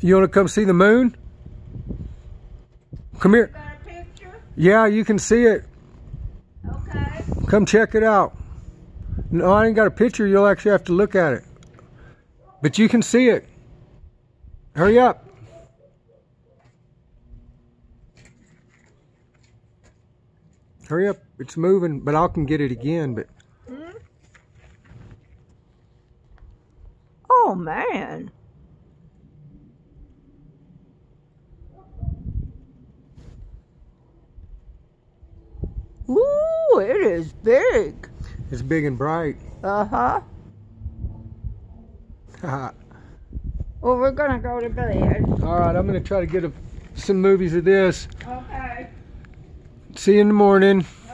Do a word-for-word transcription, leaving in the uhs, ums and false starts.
You want to come see the moon? Come here. Got a picture? Yeah, you can see it. Okay. Come check it out. No, I ain't got a picture. You'll actually have to look at it. But you can see it. Hurry up. Hurry up. It's moving, but I can get it again. But Hmm? Oh, man. Ooh, it is big. it's big and bright. Uh-huh. Well, we're gonna go to bed. All right, I'm going to try to get a, some movies of this. Okay. See you in the morning.